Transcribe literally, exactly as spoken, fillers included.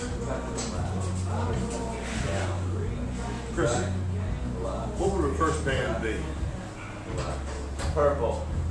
Chris, what would the first band be? Purple.